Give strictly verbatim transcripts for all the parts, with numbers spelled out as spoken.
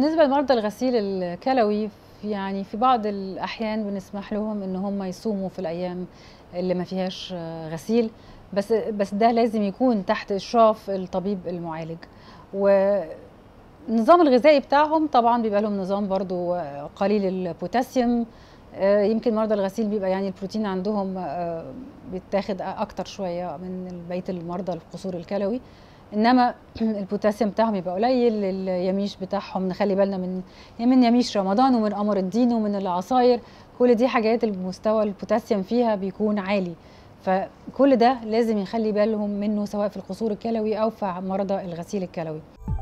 بالنسبة لمرضى الغسيل الكلوي يعني في بعض الأحيان بنسمح لهم إن هم يصوموا في الأيام اللي ما فيهاش غسيل، بس بس ده لازم يكون تحت إشراف الطبيب المعالج. والنظام الغذائي بتاعهم طبعا بيبقى لهم نظام برضو قليل البوتاسيوم. يمكن مرضى الغسيل بيبقى يعني البروتين عندهم بيتاخد أكتر شوية من بقية المرضى القصور الكلوي، انما البوتاسيوم بتاعهم يبقى قليل. اليميش بتاعهم نخلي بالنا من من يميش رمضان ومن قمر الدين ومن العصاير، كل دي حاجات المستوى البوتاسيوم فيها بيكون عالي، فكل ده لازم يخلي بالهم منه سواء في القصور الكلوي او في مرضى الغسيل الكلوي.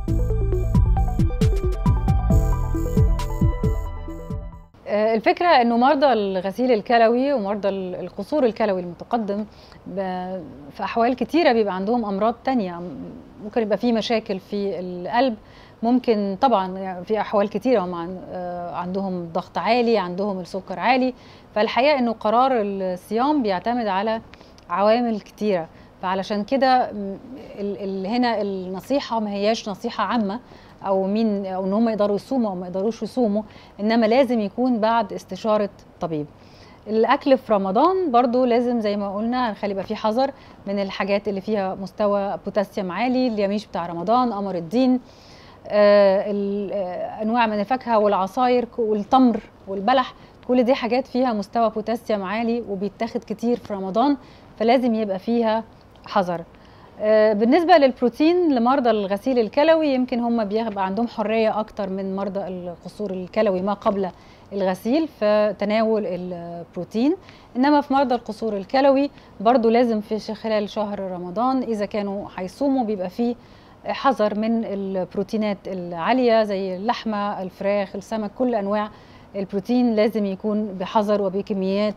الفكرة انه مرضى الغسيل الكلوي ومرضى القصور الكلوي المتقدم في احوال كتيرة بيبقى عندهم امراض تانية، ممكن يبقى في مشاكل في القلب، ممكن طبعا في احوال كتيرة هم عندهم ضغط عالي، عندهم السكر عالي. فالحقيقة انه قرار الصيام بيعتمد على عوامل كتيرة، فعلشان كده هنا النصيحة ما هياش نصيحة عامة او مين او ان هم يقدروا يصوموا او ما يقدروش يصوموا، انما لازم يكون بعد استشاره طبيب. الاكل في رمضان برضو لازم زي ما قلنا نخلي يبقى فيه حذر من الحاجات اللي فيها مستوى بوتاسيوم عالي، اليميش بتاع رمضان، قمر الدين، آه انواع من الفاكهه والعصاير والتمر والبلح، كل دي حاجات فيها مستوى بوتاسيوم عالي وبيتاخد كتير في رمضان، فلازم يبقى فيها حذر. بالنسبة للبروتين لمرضى الغسيل الكلوي يمكن هم بيبقى عندهم حرية أكتر من مرضى القصور الكلوي ما قبل الغسيل في تناول البروتين، إنما في مرضى القصور الكلوي برضو لازم في خلال شهر رمضان إذا كانوا هيصوموا بيبقى فيه حذر من البروتينات العالية زي اللحمة، الفراخ، السمك، كل أنواع البروتين لازم يكون بحذر وبكميات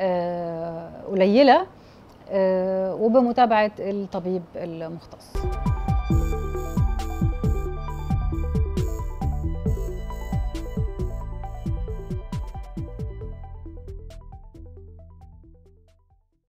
قليلة وبمتابعة الطبيب المختص.